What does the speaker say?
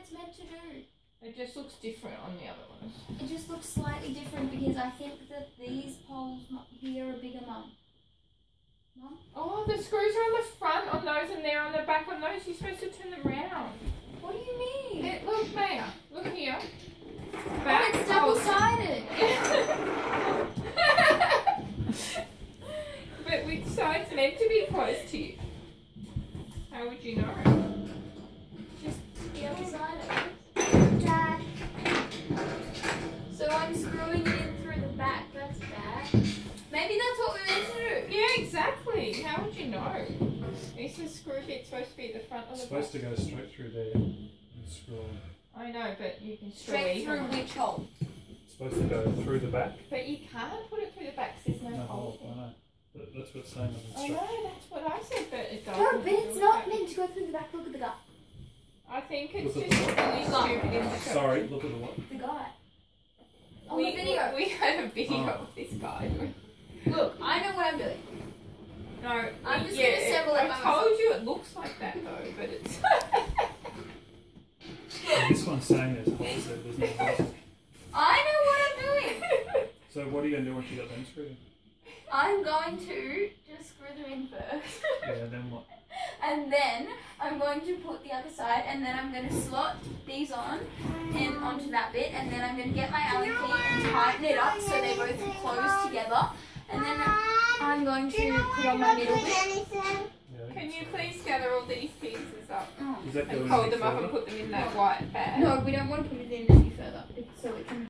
it's meant to do. It just looks different on the other ones. It just looks slightly different because I think that these poles here are bigger, Mum. Mum? Oh, the screws are on the front on those and they're on the back on those. You're supposed to turn them round. What do you mean? Look, Maya. Look here. Oh, it's double-sided. But which side's meant to be close to you? How would you know? Just the other side, I guess. So I'm screwing it in through the back. That's bad. Maybe that's what we're meant to do. Yeah, exactly. How would you know? Is the screw bit supposed to be at the front or the It's back? supposed to go straight through there and screw on. I know, but you can Straight through which hole? It's supposed to go through the back. But you can't put it through the back because there's no hole. I know. But that's what's saying on the I instruction. know, that's what I said, but it doesn't. No, but it's not meant to go through the back. Look at the guy. I think it's Look at just the really stupid instruction. Sorry, look at the what? The guy. On We the video. We had a video Oh. of this guy. Look, I know what I'm doing. No, I'm just gonna assemble it by I told you it looks like that though, but it's. This one's saying there's holes there, there's no holes. I know what I'm doing. So what are you going to do once you got them screwed in? I'm going to just screw them in first. Yeah, then what? And then I'm going to put the other side, and then I'm going to slot these on and onto that bit, and then I'm going to get my Allen key and tighten it up so they both close together. And then I'm going to put on my middle bit. Yeah, Can you please gather all these pieces up Oh. Does that go and in fold any them up further? and put them in that white bag? No, we don't want to put it in any further, so it can